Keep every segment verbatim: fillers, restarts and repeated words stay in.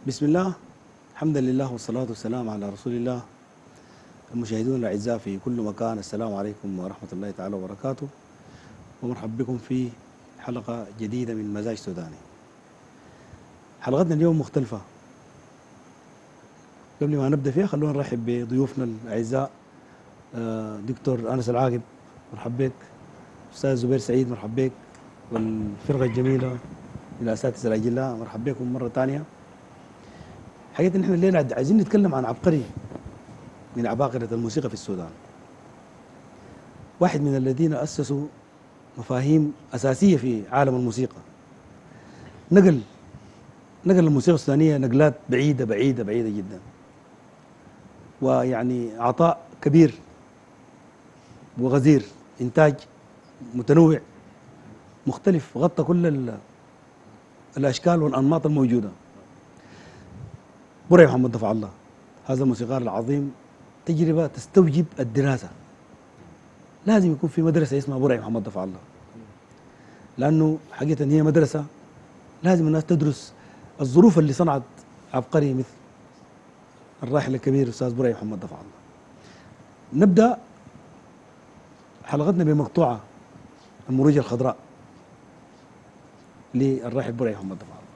بسم الله، الحمد لله والصلاة والسلام على رسول الله. المشاهدون الأعزاء في كل مكان، السلام عليكم ورحمة الله تعالى وبركاته، ومرحبا بكم في حلقة جديدة من مزاج سوداني. حلقتنا اليوم مختلفة. قبل ما نبدأ فيها خلونا نرحب بضيوفنا الأعزاء. آه، دكتور أنس العاقب مرحبا بك، أستاذ زبير سعيد مرحبا بك، والفرقة الجميلة الأساتذة الأجلاء مرحبا بكم مرة ثانية. حقيقة نحن الليلة عايزين نتكلم عن عبقري من عباقرة الموسيقى في السودان، واحد من الذين أسسوا مفاهيم أساسية في عالم الموسيقى، نقل نقل الموسيقى السودانية نقلات بعيدة بعيدة بعيدة جدا، ويعني عطاء كبير وغزير، إنتاج متنوع مختلف غطى كل الأشكال والأنماط الموجودة. برعي محمد ضفع الله هذا الموسيقار العظيم تجربة تستوجب الدراسة. لازم يكون في مدرسة اسمها برعي محمد ضفع الله، لأنه حقيقة هي مدرسة لازم الناس تدرس الظروف اللي صنعت عبقري مثل الراحل الكبير أستاذ برعي محمد ضفع الله. نبدأ حلقتنا بمقطوعة المروجة الخضراء للراحل برعي محمد ضفع الله.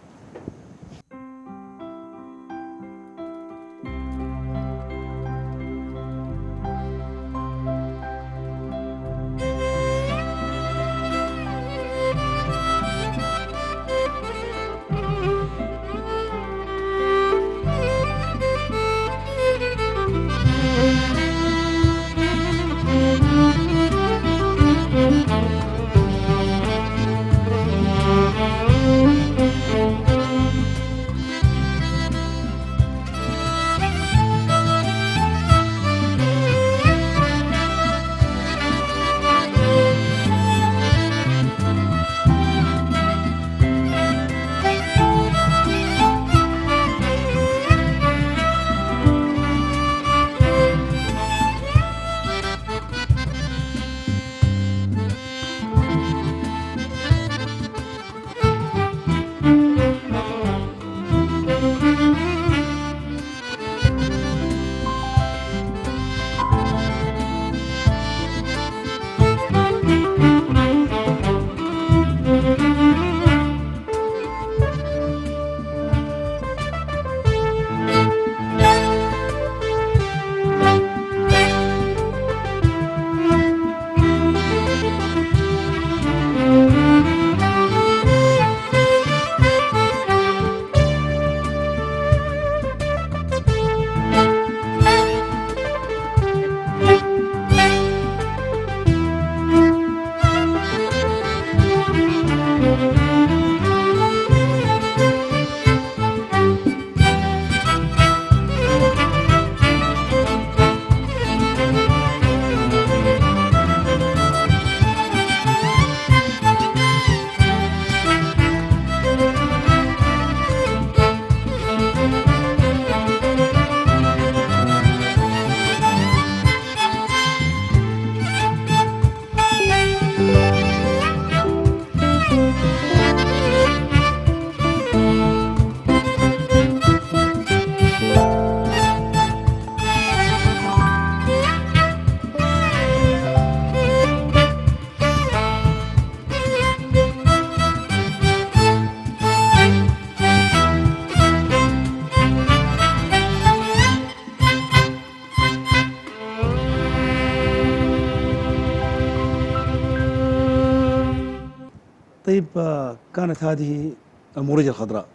طيب، كانت هذه المروجة الخضراء.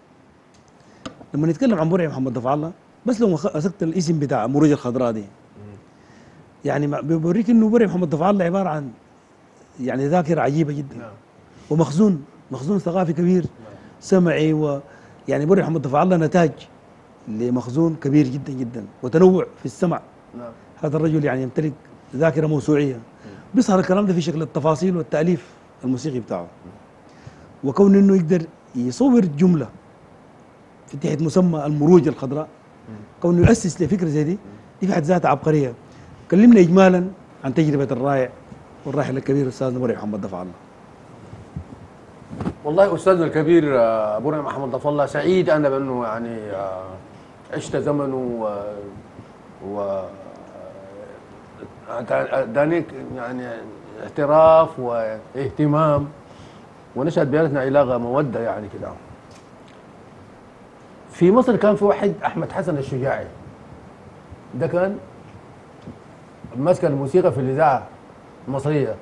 لما نتكلم عن برعي محمد ضفع الله، بس لو مسكت الاسم بتاع المروجة الخضراء دي يعني بيوريك انه برعي محمد ضفع الله عبارة عن يعني ذاكرة عجيبة جدا، ومخزون مخزون ثقافي كبير سمعي، ويعني برعي محمد ضفع الله نتاج لمخزون كبير جدا جدا وتنوع في السمع. هذا الرجل يعني يمتلك ذاكرة موسوعية، بيظهر الكلام ده في شكل التفاصيل والتأليف الموسيقي بتاعه، وكون انه يقدر يصور جمله في تحت مسمى المروجه الخضراء، كونه يؤسس لفكره زي دي دي في حد ذاتها عبقريه. كلمنا اجمالا عن تجربه الرائع والراحل الكبير الاستاذ برعي محمد ضفع الله. والله استاذنا الكبير آه، ابو نعم محمد ضف الله، سعيد انا بانه يعني آه، عشت زمنه و و آه، دانيك يعني اعتراف واهتمام، ونشأت بيناتنا علاقه موده يعني كده. في مصر كان في واحد احمد حسن الشجاعي، ده كان ماسك الموسيقى في الاذاعه المصريه،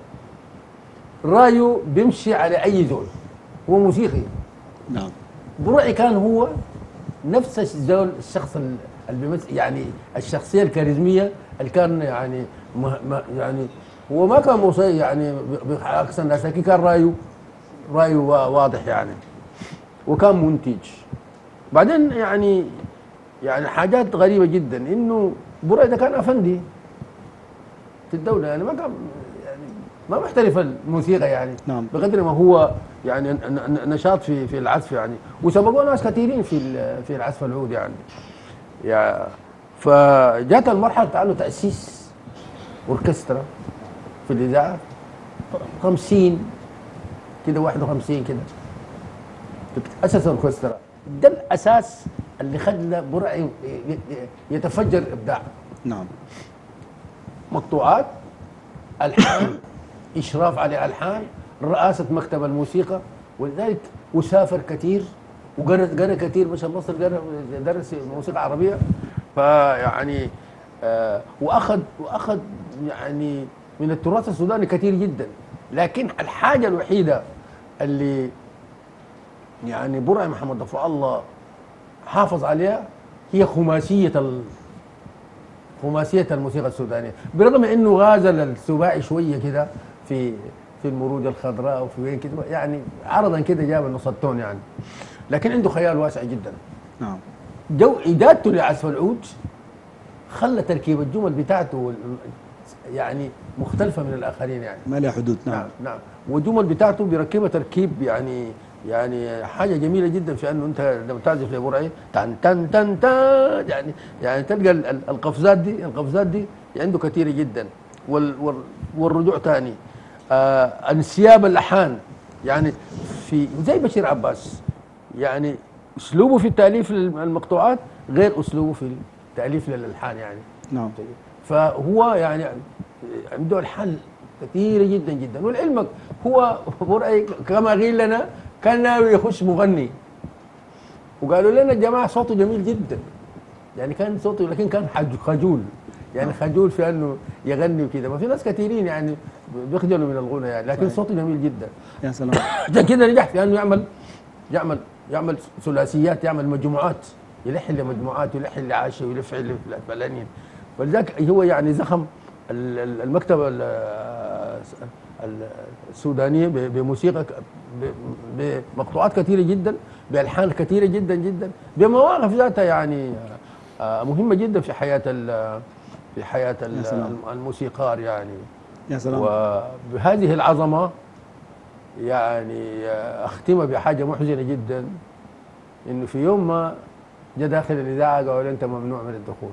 رايه بيمشي على اي زول، هو موسيقي. نعم. برأيي كان هو نفس الزول الشخص ال- اللي بيمثل يعني الشخصيه الكاريزميه اللي كان يعني ما ما يعني هو ما كان موسيقي يعني ب- بعكس الناس، لكن كان رايه رايه وا- واضح يعني، وكان منتج. بعدين يعني يعني حاجات غريبه جدا انه برأيي ده كان افندي في الدوله، يعني ما كان يعني ما محترف الموسيقى يعني، نعم. بقدر ما هو يعني ن- ن- نشاط في في العزف يعني، وسبقوه ناس كثيرين في ال- في العزف العود يعني. يا فجات المرحله بتاع انه تاسيس اوركسترا في الاذاعه خمسين كده واحد وخمسين كده، تاسس اوركسترا. ده الاساس اللي خلى برعي ي- ي- يتفجر ابداع. نعم. مقطوعات، الحان، اشراف على الحان، رئاسه مكتب الموسيقى، ولذلك وسافر كثير وقرا قرا كثير، مشى مصر قرا درس موسيقى عربيه. فيعني آه واخذ واخذ يعني من التراث السوداني كثير جدا. لكن الحاجه الوحيده اللي يعني برعي محمد ضفاء الله حافظ عليها هي خماسيه ال خماسية الموسيقى السودانية، برغم انه غازل السباعي شوية كده في في المروج الخضراء وفي وين كده يعني عرضا كده جاب النص التون يعني، لكن عنده خيال واسع جدا. نعم. جو إدارته لعزف العود خلى تركيب الجمل بتاعته وال- يعني مختلفة من الآخرين يعني. ما لها حدود. نعم. نعم نعم، والجمل بتاعته بيركبها تركيب يعني يعني حاجه جميله جدا، في انه انت لما تعزف لبرعي تن تن تن تن يعني يعني تلقى ال- ال- القفزات دي القفزات دي عنده كثيره جدا، وال وال والرجوع ثاني، آه انسياب اللحان يعني، في زي بشير عباس يعني اسلوبه في التاليف للمقطوعات غير اسلوبه في التاليف للالحان يعني. نعم. فهو يعني عنده الحل كثيرة جدا جدا. ولعلمك هو برأي كما قيل لنا كان ناوي يخش مغني، وقالوا لنا الجماعة صوته جميل جدا، يعني كان صوته لكن كان حج- خجول يعني خجول في انه يغني وكذا. ما في ناس كثيرين يعني بيخجلوا من الغنى يعني، لكن صحيح. صوته جميل جدا. يا سلام. عشان كده نجح في انه يعمل يعمل يعمل ثلاثيات، يعمل مجموعات، يلحن لمجموعات ويلحن لعاشر ويلحن لفلانين. ولذلك هو يعني زخم ال- ال- المكتبه ال- ال- السودانيه ب- بموسيقى ك- ب- بمقطوعات كثيره جدا، بالحان كثيره جدا جدا، بمواقف ذاتها يعني آه، مهمه جدا في حياه ال- في حياه ال- يا سلام. الموسيقار يعني. يا سلام. وبهذه العظمه يعني اختمها بحاجه محزنه جدا، انه في يوم ما جاء داخل الاذاعه قالوا انت ممنوع من الدخول،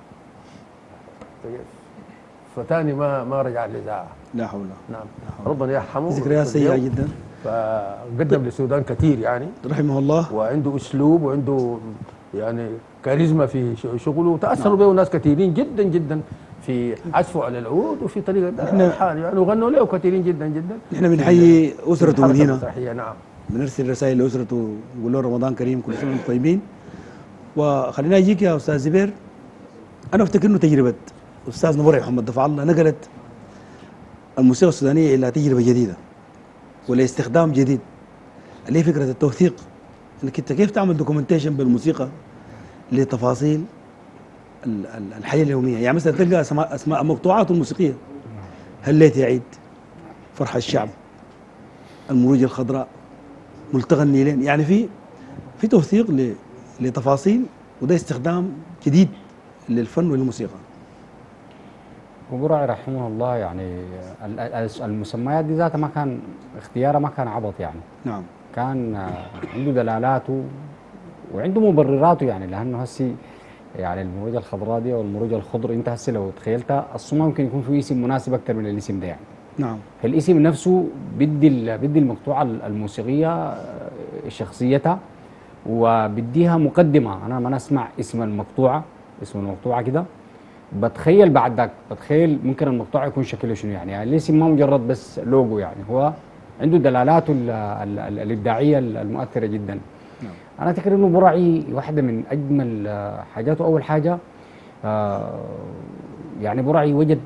فتاني ما ما رجع الاذاعه. لا حول. نعم، ربنا يرحمه. ذكريات سيئة جدا. فقدم للسودان كثير يعني، رحمه الله. وعنده اسلوب وعنده يعني كاريزما في ش- شغله، وتاثروا به ناس كثيرين جدا جدا في عزفه على العود وفي طريقه الحان يعني، وغنوا له كثيرين جدا جدا. نحن بنحيي اسرته من الحركة هنا، المسرحية. نعم. بنرسل رسائل لاسرته ونقول له رمضان كريم، كل سنه وانتم طيبين. وخلينا اجيك يا استاذ زبير، انا افتكر انه تجربه استاذنا برعي محمد ضفع الله نقلت الموسيقى السودانيه الى تجربه جديده ولاستخدام جديد، اللي هي فكره التوثيق، انك انت كيف تعمل دوكيومنتيشن بالموسيقى لتفاصيل ال- ال- الحياه اليوميه. يعني مثلا تلقى اسماء اسماء مقطوعات الموسيقيه، هليت يا عيد، فرح الشعب، المروج الخضراء، ملتقى النيلين، يعني في في توثيق ل- لتفاصيل، وده استخدام جديد للفن وللموسيقى. وبرعي رحمه الله يعني ال- ال- المسميات دي ذاتها ما كان اختيارها، ما كان عبط يعني، نعم. كان آه، عنده دلالاته وعنده مبرراته يعني، لانه هسي يعني المروج الخضراء دي او المروج الخضر انت هسي لو تخيلتها اصلا ممكن يكون في اسم مناسب اكثر من الاسم ده يعني. نعم. فالاسم نفسه بدي ال- بدي المقطوعه الموسيقيه آه، شخصيتها، وبديها مقدمه. انا ما اسمع اسم المقطوعه، اسم المقطوعه كده بتخيل بعد ذاك، بتخيل ممكن المقطوعه يكون شكله شنو يعني. يعني الاسم ما مجرد بس لوجو، يعني هو عنده دلالاته ال- ال- ال- الابداعيه المؤثره جدا. نعم. انا اعتقد انه برعي واحده من اجمل آه، حاجاته. اول حاجه آه، يعني برعي وجد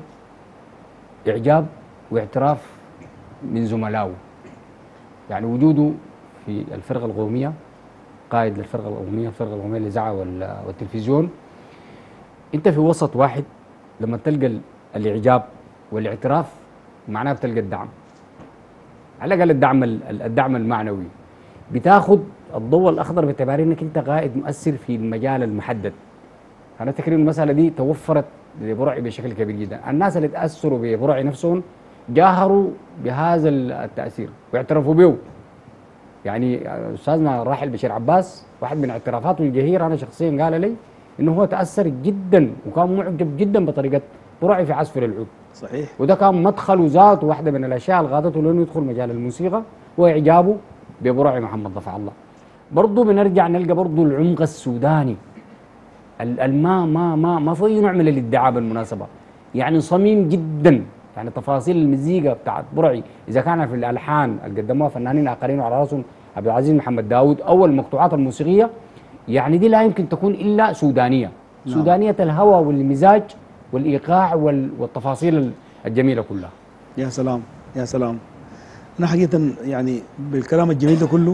اعجاب واعتراف من زملائه، يعني وجوده في الفرقه القوميه، قائد للفرقه القوميه، الفرقه القوميه للاذاعه وال- والتلفزيون. انت في وسط واحد لما تلقى ال- الاعجاب والاعتراف معناه بتلقى الدعم، على الاقل الدعم ال- ال- الدعم المعنوي. بتاخد الضوء الاخضر باعتبار انك انت قائد مؤثر في المجال المحدد. انا افتكر إن المساله دي توفرت لبرعي بشكل كبير جدا. الناس اللي تاثروا ببرعي نفسهم جاهروا بهذا التاثير واعترفوا به. يعني استاذنا الراحل بشير عباس واحد من اعترافاته الجهيره انا شخصيا قال لي انه هو تاثر جدا وكان معجب جدا بطريقه برعي في عزف العود، صحيح. وده كان مدخله ذاته واحده من الاشياء اللي غادته لانه يدخل مجال الموسيقى واعجابه ببرعي محمد ضفع الله. برضه بنرجع نلقى برضه العمق السوداني ال- الما ما ما ما في اي نوع من الادعاء بالمناسبه، يعني صميم جدا. يعني تفاصيل المزيكا بتاعت برعي اذا كان في الالحان اللي قدموها فنانين اخرين وعلى راسهم عبد العزيز محمد داوود، او المقطوعات الموسيقيه، يعني دي لا يمكن تكون الا سودانيه. نعم. سودانيه الهوى والمزاج والايقاع وال- والتفاصيل الجميله كلها. يا سلام يا سلام. انا حقيقه يعني بالكلام الجميل ده كله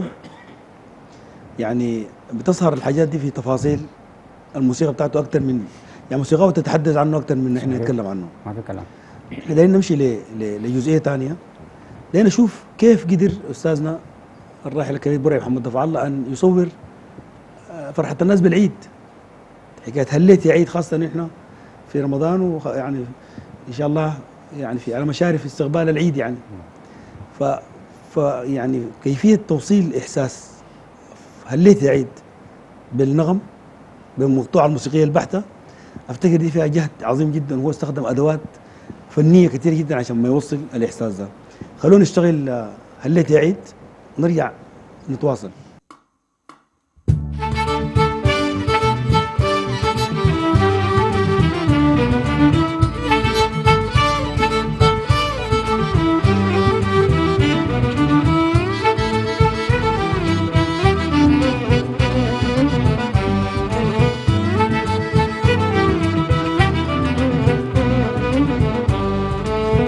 يعني بتظهر الحاجات دي في تفاصيل الموسيقى بتاعته اكثر من يعني موسيقى تتحدث عنه اكثر من احنا صحيح. نتكلم عنه. ما في كلام. احنا دايرين نمشي ل- ل- لجزئيه ثانيه، دايرين نشوف كيف قدر استاذنا الراحل الكبير برعي محمد ضفع الله ان يصور آه، فرحه الناس بالعيد. حكايه هليت يا عيد، خاصه نحن في رمضان وخ- يعني ان شاء الله يعني في على مشارف استقبال العيد يعني. ف ف يعني كيفيه توصيل احساس هليت يا عيد بالنغم بالمقطوعه الموسيقيه البحته، افتكر دي فيها جهد عظيم جدا، وهو استخدم ادوات فنيه كثير جدا عشان ما يوصل الاحساس ده. خلونا نشتغل آه، هليت يا عيد ونرجع نتواصل.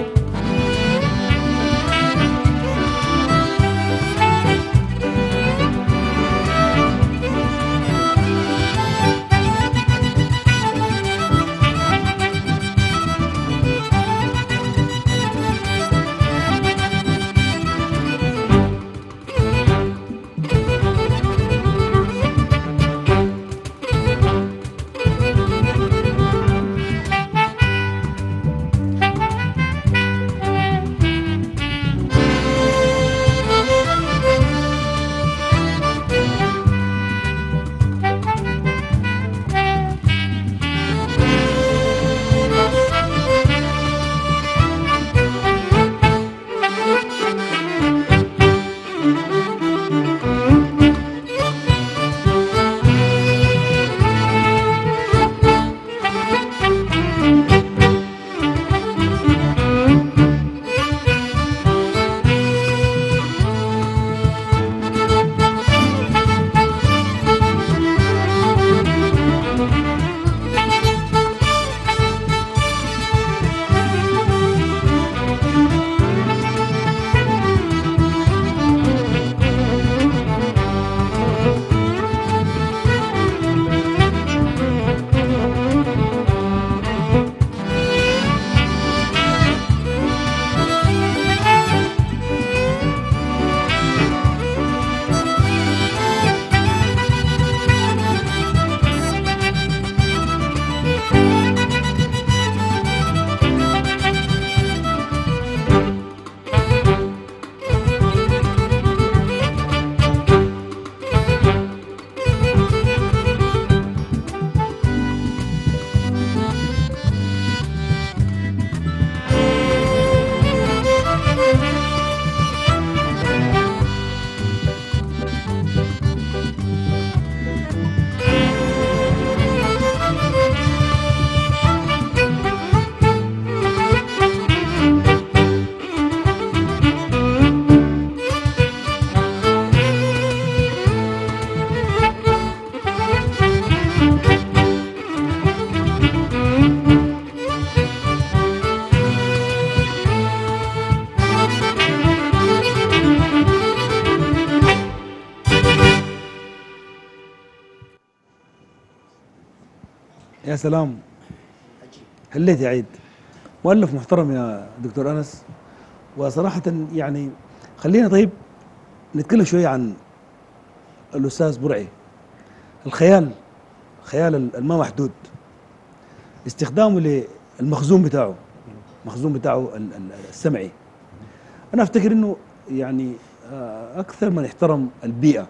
Thank you. يا سلام، هليت يا عيد. مؤلف محترم يا دكتور أنس. وصراحة يعني خلينا طيب نتكلم شوية عن الأستاذ برعي. الخيال، خيال الما محدود، استخدامه للمخزون بتاعه، المخزون بتاعه ال- ال- السمعي. أنا أفتكر إنه يعني آه، أكثر من احترم البيئة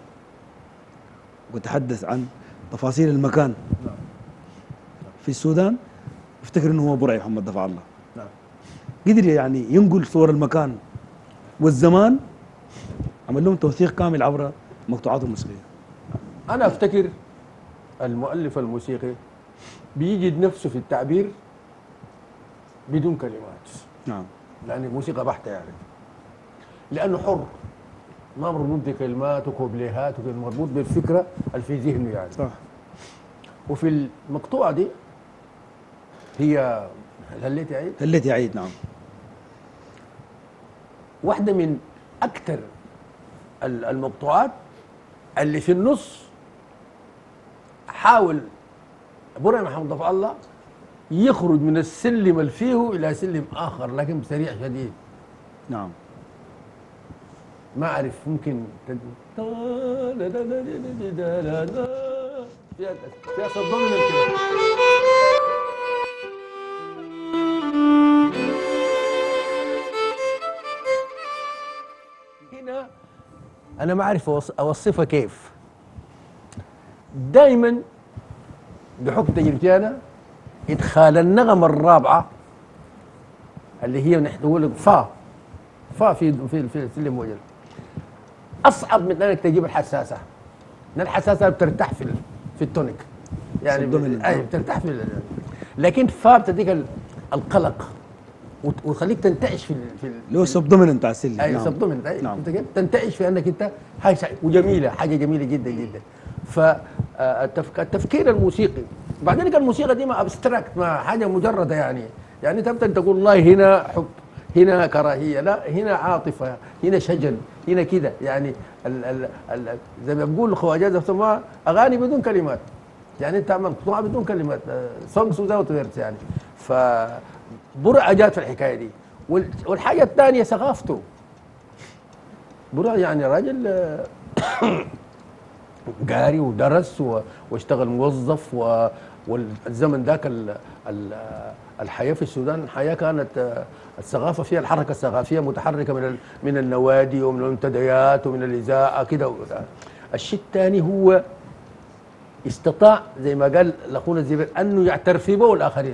وتحدث عن تفاصيل المكان في السودان. أفتكر إنه هو برعي محمد دفع الله. نعم. قدر يعني ينقل صور المكان والزمان، عمل لهم توثيق كامل عبر مقطوعاته الموسيقية. انا افتكر المؤلف الموسيقي بيجد نفسه في التعبير بدون كلمات، نعم. يعني موسيقى بحتة يعني، لأنه حر، ما مربوط بكلمات وكوبليهات، وكده مربوط بالفكرة اللي في ذهنه يعني. صح. وفي المقطوعة دي هي هليت يا عيد هليت يا عيد، نعم. واحدة من أكثر ال- المقطوعات اللي في النص حاول برعي محمد ضفع الله يخرج من السلم اللي فيه إلى سلم آخر، لكن بسريع شديد. نعم. ما أعرف ممكن تد... فيها فيها صدام من كده. هنا أنا ما أعرف أوص- أوصفها كيف. دائما بحكم تجربتي أنا إدخال النغمة الرابعة اللي هي نحن نقول فا فا في في في السلم وجل اصعب من انك تجيب الحساسه، لان الحساسه بترتاح في ال- في التونيك يعني Subdominant. اي بترتاح في ال- لكن فا بتديك ال- القلق وت- وتخليك تنتعش في ال- في ال- اللي هو سبدوميننت بتاع السلم. اي نعم. سبدومينت اي نعم. انت كيف تنتعش في انك انت هاي شيء وجميله، حاجه جميله جدا جدا. فالتفكير الموسيقي بعدين كان الموسيقى دي ما ابستراكت، ما حاجه مجرده يعني، يعني تبدا تقول والله هنا حب، هنا كراهيه، لا هنا عاطفه، هنا شجن، هنا كده يعني ال ال ال زي ما بيقول الخواجات بيسموها اغاني بدون كلمات، يعني انت عمل مقطوعه بدون كلمات، سونجز وزاوت ويردز يعني. ف برع جات في الحكايه دي. وال- والحاجه الثانيه ثقافته. برع يعني راجل آه، قاري ودرس و- واشتغل موظف و- والزمن ذاك ال- ال- الحياه في السودان الحياه كانت آه، الثقافه فيها الحركه الثقافيه متحركه من ال- من النوادي ومن المنتديات ومن الاذاعه كده. الشيء الثاني هو استطاع زي ما قال اخونا الزبير انه يعترف به الاخرين،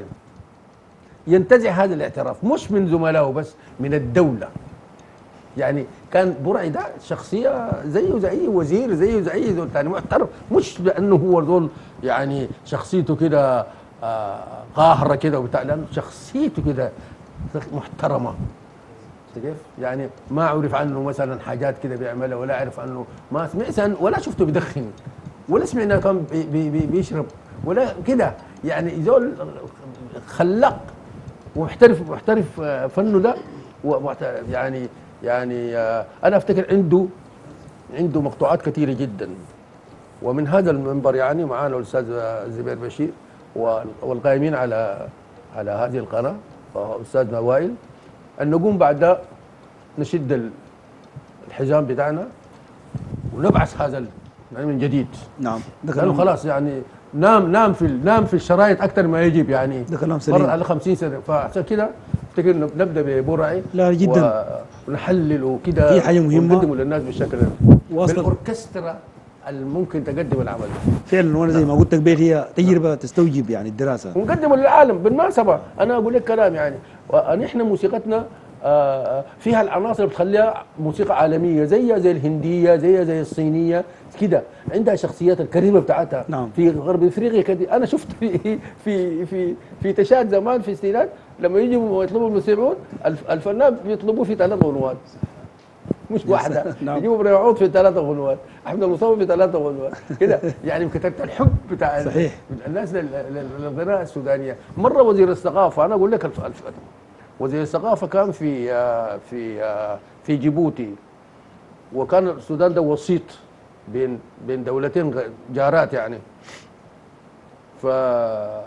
ينتزع هذا الاعتراف مش من زملائه بس من الدوله. يعني كان برعي ده شخصيه زيه زي اي وزير، زيه زي اي زول ثاني محترم، مش لانه هو زول يعني شخصيته كده آه، قاهره كده وبتاع، لانه شخصيته كده محترمه. أنت كيف؟ يعني ما عرف عنه مثلا حاجات كده بيعملها، ولا عرف عنه، ما سمعت ولا شفته بدخن، ولا سمعنا كان بي بي بي بيشرب ولا كده، يعني زول خلاق ومحترف محترف آه، فنه ده ومحت- يعني يعني آه، انا افتكر عنده عنده مقطوعات كثيره جدا. ومن هذا المنبر يعني معانا الاستاذ زبير بشير وال- والقائمين على على هذه القناه استاذنا وائل، ان نقوم بعد ده نشد ال- الحزام بتاعنا ونبعث هذا ال- يعني من جديد، نعم. ده لانه كلام خلاص يعني نام نام في ال- نام في الشرايط اكثر ما يجب يعني، ده كلام سليم. مر على خمسين سنه، فعشان كده افتكر إنه نبدا ببرعي لا جدا. ونحلل وكده في حاجة مهمة. ونقدمه للناس بالشكل ده وأصلاً- بالاوركسترا اللي ممكن تقدم العمل ده، فعلا. وانا زي ما قلت لك بيت هي تجربه تستوجب يعني الدراسه. ونقدمه للعالم. بالمناسبه انا اقول لك كلام يعني، نحن موسيقتنا آه، فيها العناصر اللي بتخليها موسيقى عالميه، زيها زي الهنديه، زيها زي الصينيه كده، عندها شخصيات الكريمه بتاعتها. نعم. في غرب افريقيا كده انا شفت في في في في تشاد زمان في السينات لما يجوا يطلبوا المستمعون الف- الفنان بيطلبوه في ثلاث غنوات مش واحده، نعم. يجيبوا ابراهيم عوض في ثلاثه غنوات، احمد المصطفى في ثلاثه غنوات كده، يعني كتبت الحب بتاع صحيح. الناس لل- لل- للغناء السودانيه. مره وزير الثقافه، انا اقول لك الف... الف... وزير الثقافه كان في آه، في آه، في جيبوتي، وكان السودان ده وسيط بين بين دولتين غ- جارات يعني. ف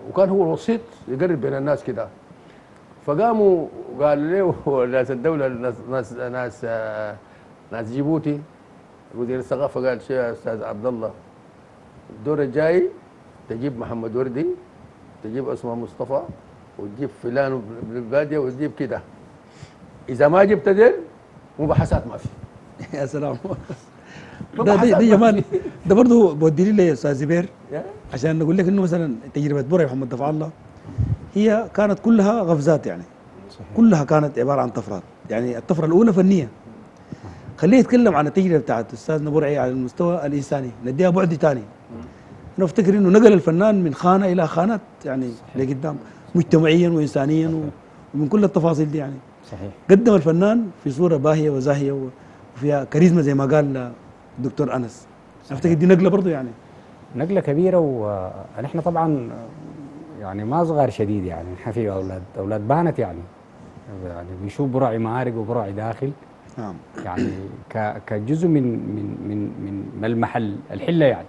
وكان هو الوسيط يقرب بين الناس كده. فقاموا قالوا له ناس الدوله ناس ناس ناس, آه ناس جيبوتي وزير الثقافه قال شيء يا استاذ عبد الله، الدور الجاي تجيب محمد وردي، تجيب اسمه مصطفى، وتجيب فلان ابن الباديه، وتجيب كده. اذا ما جبت ديل مباحثات ما في. يا سلام. ده ده, ده جمال. ده برضه بودي لي يا استاذ زبير عشان نقول لك انه مثلا تجربه برعي محمد دفع الله هي كانت كلها غفزات يعني. صحيح. كلها كانت عباره عن طفرات، يعني الطفره الاولى فنيه. خليه يتكلم عن التجربه بتاعت استاذنا برعي على المستوى الانساني، نديها بعد ثاني. انا افتكر انه نقل الفنان من خانه الى خانات يعني لقدام، مجتمعيا وانسانيا و... ومن كل التفاصيل دي يعني. صحيح. قدم الفنان في صوره باهيه وزاهيه وفيها كاريزما زي ما قال الدكتور انس. افتكر دي نقله برضه يعني. نقله كبيره، ونحن طبعا يعني ما صغار شديد يعني، نحن في اولاد اولاد بانت يعني. يعني بنشوف برعي مارق وبرعي داخل. نعم. يعني ك كجزء من من من من ملمح الحله يعني.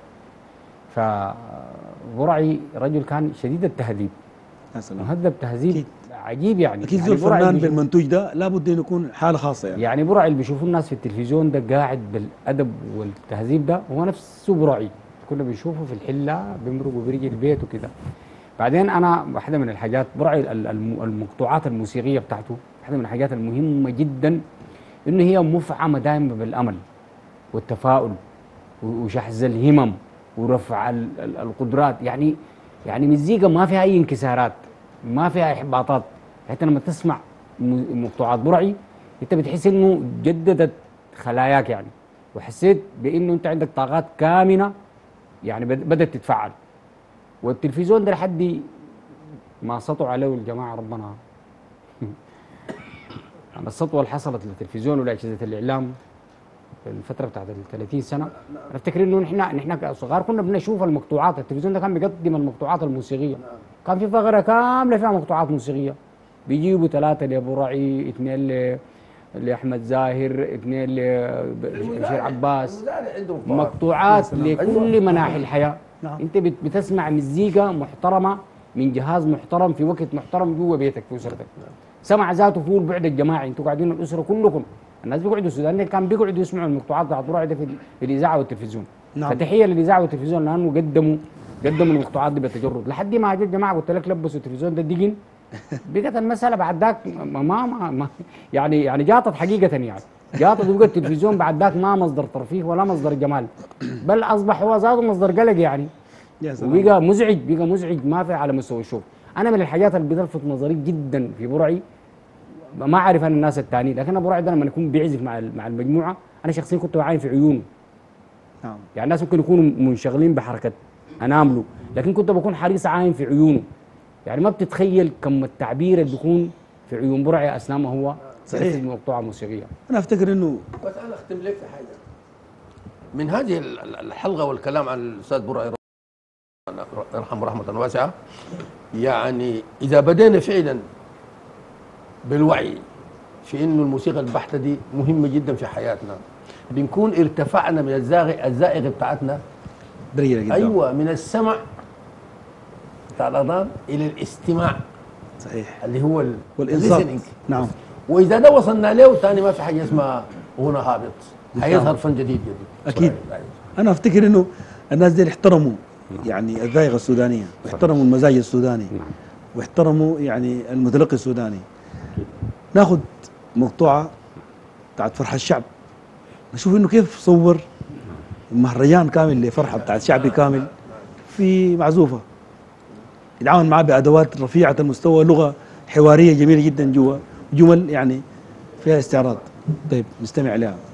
فبرعي رجل كان شديد التهذيب. يا سلام. مهذب تهذيب أكيد. عجيب يعني. اكيد يعني زول فنان بالمنتوج ده لابد انه يكون حاله خاصه يعني. يعني برعي اللي بيشوفوا الناس في التلفزيون ده قاعد بالادب والتهذيب ده هو نفسه برعي، كنا بنشوفه في الحله بيمرق وبيجي البيت وكده. بعدين انا واحده من الحاجات برعي المقطوعات الموسيقيه بتاعته، واحده من الحاجات المهمه جدا انه هي مفعمه دائما بالامل والتفاؤل وشحذ الهمم ورفع القدرات. يعني يعني مزيكا ما فيها اي انكسارات، ما فيها احباطات. حتى لما تسمع مقطوعات برعي انت بتحس انه جددت خلاياك يعني، وحسيت بانه انت عندك طاقات كامنه يعني بدات تتفعل. والتلفزيون ده لحد ما سطوا عليه الجماعه ربنا يعني السطوه اللي حصلت للتلفزيون ولاجهزه الاعلام في الفتره بتاعت ال ثلاثين سنه، انا افتكر انه نحن نحن كصغار كنا بنشوف المقطوعات. التلفزيون ده كان بيقدم المقطوعات الموسيقيه، كان في فقره كامله فيها مقطوعات موسيقيه، بيجيبوا ثلاثه لبرعي، اثنين لاحمد زاهر، اثنين لبشير عباس، مقطوعات لكل مناحي الحياه. نعم. انت بتسمع مزيكا محترمه من جهاز محترم في وقت محترم جوا بيتك في اسرتك. سمع ذاته فوق البعد الجماعي، انتوا قاعدين الاسره كلكم، الناس بيقعدوا السودان كان بيقعدوا يسمعوا المقطوعات بتاعت برعي ده في, في الاذاعه والتلفزيون. نعم. فتحيه للاذاعه والتلفزيون لانه قدموا قدموا المقطوعات دي بتجرد لحد ما جت الجماعه قلت لك لبسوا التلفزيون ده دقن. بقت المساله بعد ذاك ما, ما, ما يعني يعني جاطت حقيقه يعني، جاطت وبقى التلفزيون بعد ذاك ما مصدر ترفيه ولا مصدر جمال، بل اصبح هو ذاته مصدر قلق يعني. وبقى مزعج، بقى مزعج ما في على مستوى الشوف. انا من الحاجات اللي بتلفت نظري جدا في برعي، ما اعرف انا الناس الثانيين، لكن انا برعي ده لما يكون بيعزف مع مع المجموعه انا شخصيا كنت بعاين في عيونه. نعم. يعني الناس ممكن يكونوا منشغلين بحركه انامله، لكن كنت بكون حريص عاين في عيونه. يعني ما بتتخيل كم التعبير اللي بيكون في عيون برعي اثناء ما هو صحيح مقطوعه موسيقيه. انا افتكر انه بس انا اختم لك في حاجه من هذه الحلقه والكلام عن الاستاذ برعي يرحمه رحمه واسعه. يعني اذا بدينا فعلا بالوعي في انه الموسيقى البحته دي مهمه جدا في حياتنا، بنكون ارتفعنا من الزائغه الزائغه بتاعتنا درجه جدا. ايوه، من السمع بتاع الاذان الى الاستماع. صحيح. اللي هو والانصات. نعم. واذا ده وصلنا له ثاني ما في حاجه اسمها غنى هابط، حيظهر فن جديد جديد. اكيد. انا افتكر انه الناس دي احترموا يعني الذائقه السودانيه، واحترموا المزاج السوداني، واحترموا يعني المتلقي السوداني. ناخذ مقطوعه بتاعت فرحه الشعب، نشوف انه كيف صور مهرجان كامل لفرحه بتاعت شعبي كامل في معزوفه، يتعاون معاه بادوات رفيعه المستوى، لغه حواريه جميله جدا جوا، جمل يعني فيها استعراض. طيب نستمع لها.